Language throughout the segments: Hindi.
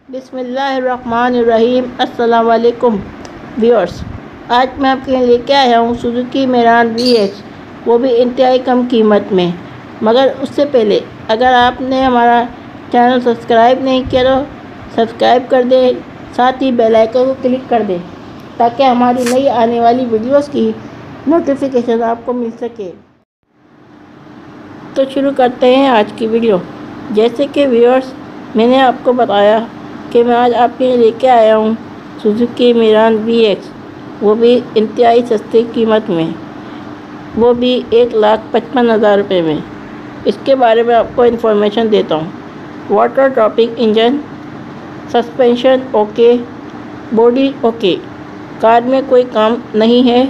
बिस्मिल्लाहिर्रहमानिर्रहीम। अस्सलाम वालेकुम व्यूअर्स, आज मैं आपके लिए लेके आया हूँ सुजुकी मेरान VX, वो भी इंतहाई कम कीमत में। मगर उससे पहले अगर आपने हमारा चैनल सब्सक्राइब नहीं किया तो सब्सक्राइब कर दें, साथ ही बेल आइकन को क्लिक कर दें ताकि हमारी नई आने वाली वीडियोस की नोटिफिकेशन आपको मिल सके। तो शुरू करते हैं आज की वीडियो। जैसे कि व्यूअर्स, मैंने आपको बताया कि मैं आज आपके लिए लेके आया हूँ सुजुकी मेरान VX, वो भी इंतहाई सस्ती कीमत में, वो भी 1,55,000 रुपये में। इसके बारे में आपको इन्फॉर्मेशन देता हूँ। Water dropping engine, suspension okay, body okay, car में कोई काम नहीं है,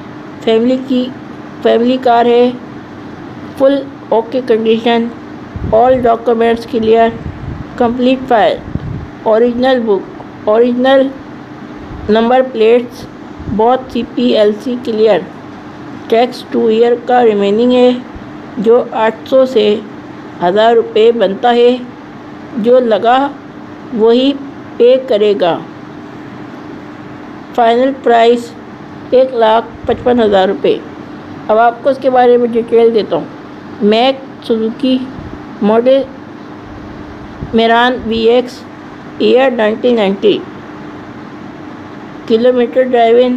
फैमिली कार है, full okay condition, all documents clear, complete file, original book, original number plates, बहुत CPLC क्लियर, टैक्स 2 ईयर का रिमेनिंग है, जो 800 से 1000 रुपये बनता है, जो लगा वही पे करेगा। फाइनल प्राइस 1,55,000 रुपये। अब आपको इसके बारे में डिटेल देता हूँ। Make Suzuki model Mehran VX, year 1990, kilometre driving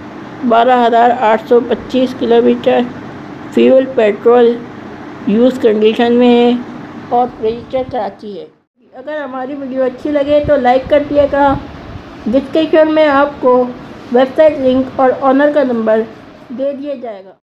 12,825 kilometre, fuel petrol use condition में है और रजिस्टर कराची है। अगर हमारी वीडियो अच्छी लगे तो लाइक कर दिएगा। डिस्क्रिप्शन में आपको वेबसाइट लिंक और ऑनर का नंबर दे दिया जाएगा।